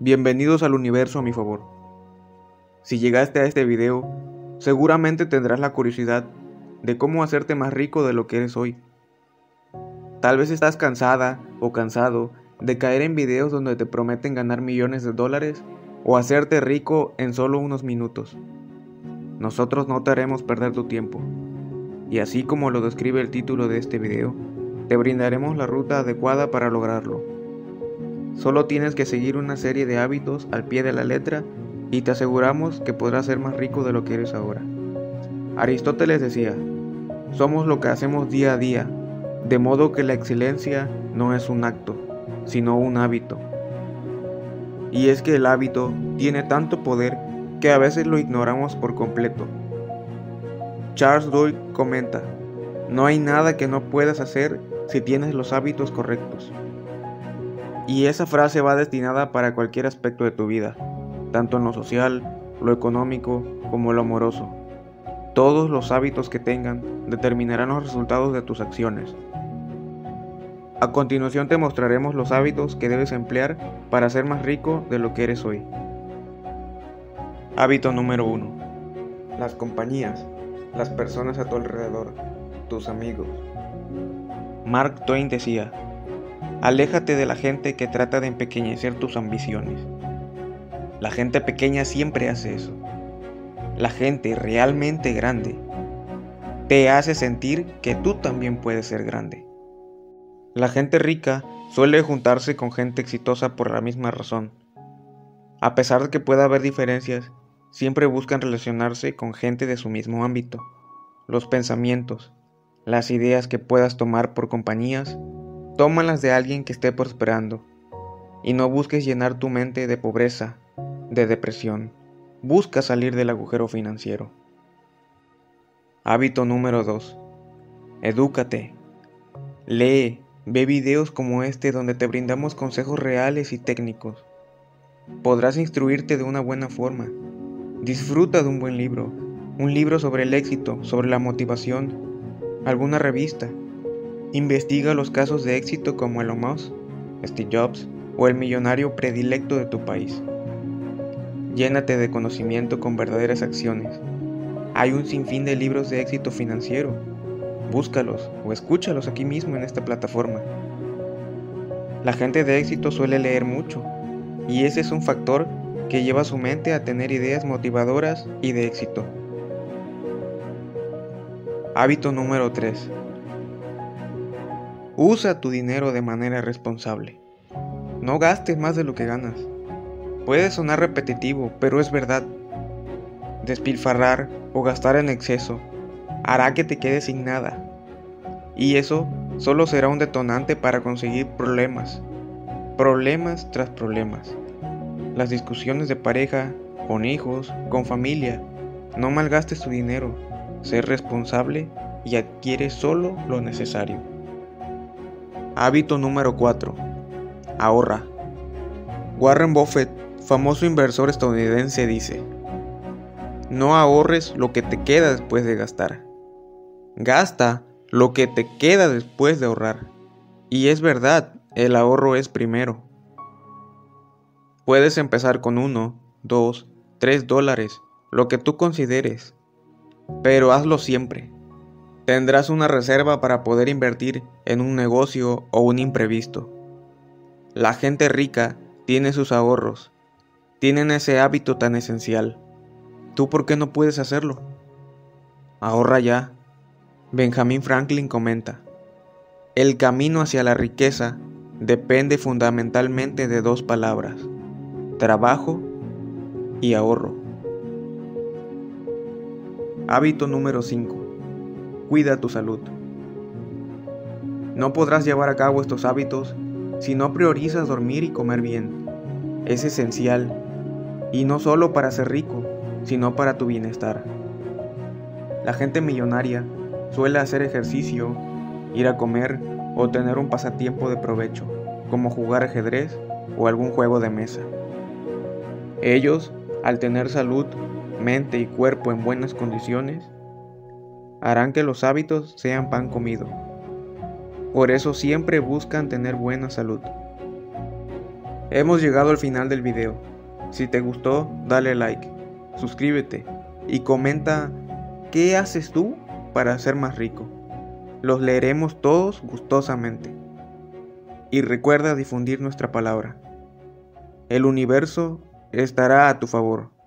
Bienvenidos al universo a mi favor. Si llegaste a este video, seguramente tendrás la curiosidad de cómo hacerte más rico de lo que eres hoy. Tal vez estás cansada o cansado de caer en videos donde te prometen ganar millones de dólares o hacerte rico en solo unos minutos. Nosotros no te haremos perder tu tiempo. Y así como lo describe el título de este video, te brindaremos la ruta adecuada para lograrlo. Solo tienes que seguir una serie de hábitos al pie de la letra y te aseguramos que podrás ser más rico de lo que eres ahora. Aristóteles decía, somos lo que hacemos día a día, de modo que la excelencia no es un acto, sino un hábito. Y es que el hábito tiene tanto poder que a veces lo ignoramos por completo. Charles Duhigg comenta, no hay nada que no puedas hacer si tienes los hábitos correctos. Y esa frase va destinada para cualquier aspecto de tu vida, tanto en lo social, lo económico, como lo amoroso. Todos los hábitos que tengan determinarán los resultados de tus acciones. A continuación te mostraremos los hábitos que debes emplear para ser más rico de lo que eres hoy. Hábito número 1. Las compañías, las personas a tu alrededor, tus amigos. Mark Twain decía, aléjate de la gente que trata de empequeñecer tus ambiciones. La gente pequeña siempre hace eso. La gente realmente grande te hace sentir que tú también puedes ser grande. La gente rica suele juntarse con gente exitosa por la misma razón. A pesar de que pueda haber diferencias, siempre buscan relacionarse con gente de su mismo ámbito. Los pensamientos, las ideas que puedas tomar por compañías, tómalas de alguien que esté prosperando. Y no busques llenar tu mente de pobreza, de depresión. Busca salir del agujero financiero. Hábito número 2. Edúcate. Lee, ve videos como este donde te brindamos consejos reales y técnicos. Podrás instruirte de una buena forma. Disfruta de un buen libro, un libro sobre el éxito, sobre la motivación, alguna revista. Investiga los casos de éxito como Elon Musk, Steve Jobs o el millonario predilecto de tu país. Llénate de conocimiento con verdaderas acciones. Hay un sinfín de libros de éxito financiero. Búscalos o escúchalos aquí mismo en esta plataforma. La gente de éxito suele leer mucho, y ese es un factor que lleva a su mente a tener ideas motivadoras y de éxito. Hábito número 3. Usa tu dinero de manera responsable. No gastes más de lo que ganas. Puede sonar repetitivo, pero es verdad. Despilfarrar o gastar en exceso hará que te quedes sin nada. Y eso solo será un detonante para conseguir problemas. Problemas tras problemas. Las discusiones de pareja, con hijos, con familia. No malgastes tu dinero. Sé responsable y adquiere solo lo necesario. Hábito número 4. Ahorra. Warren Buffett, famoso inversor estadounidense, dice, no ahorres lo que te queda después de gastar. Gasta lo que te queda después de ahorrar. Y es verdad, el ahorro es primero. Puedes empezar con 1, 2, 3 dólares, lo que tú consideres. Pero hazlo siempre. Tendrás una reserva para poder invertir en un negocio o un imprevisto. La gente rica tiene sus ahorros. Tienen ese hábito tan esencial. ¿Tú por qué no puedes hacerlo? Ahorra ya. Benjamin Franklin comenta, el camino hacia la riqueza depende fundamentalmente de dos palabras, trabajo y ahorro. Hábito número 5. Cuida tu salud. No podrás llevar a cabo estos hábitos si no priorizas dormir y comer bien. Es esencial, y no solo para ser rico, sino para tu bienestar. La gente millonaria suele hacer ejercicio, ir a comer o tener un pasatiempo de provecho, como jugar ajedrez o algún juego de mesa. Ellos, al tener salud, mente y cuerpo en buenas condiciones, harán que los hábitos sean pan comido. Por eso siempre buscan tener buena salud. Hemos llegado al final del video. Si te gustó, dale like, suscríbete y comenta qué haces tú para ser más rico. Los leeremos todos gustosamente. Y recuerda difundir nuestra palabra. El universo estará a tu favor.